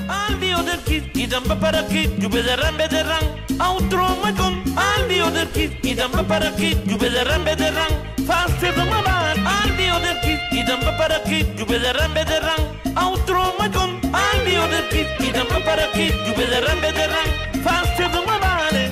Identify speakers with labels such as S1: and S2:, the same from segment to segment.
S1: al dio del kit, y damba para kit, lluvia de ran, outro macon, al dio del kit, y damba para kit, lluvia de ran, faster de mamar, al dio del kit, y damba para kit, lluvia de ran, outro macon, al dio del kit, y damba para kit, lluvia de ran, faster de mamar.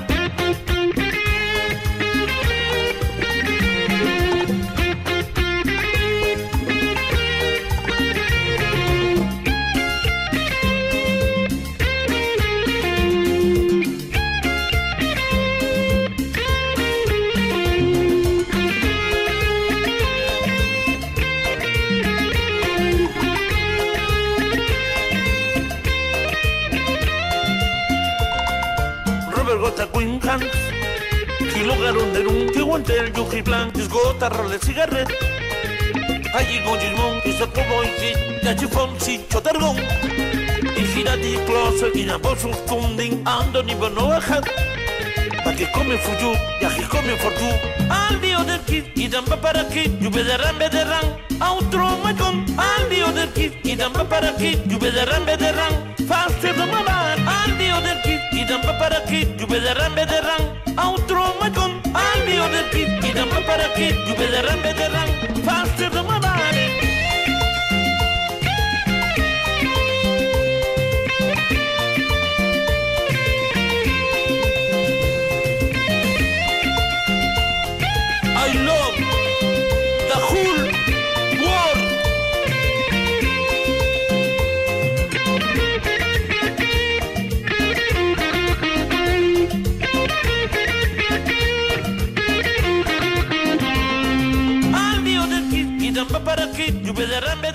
S1: Gota Queen Hans, Kilo Garonderum, Tiguantel, Yuji Blanc, Esgota, Rolle Cigarret, allí Gongismon, Isacobo, Yachifon, Chotargon, y Girati Closer, y Nabosus Funding, Andoni Bonoahat, pa' que come Fuyu, Yaji come Fortu, al dio del kit, y damba para kit, lluvia de ran, outro macon, al dio del kit, y damba para kit, lluvia de ran, faster de mamar, al dio del kit, y damba para kit, lluvia de ran, outro macon, al dio del kit, y damba para kit, lluvia de ran, faster de mamar. I love the whole world. Al dio del kit, y damba para kit, lluvia de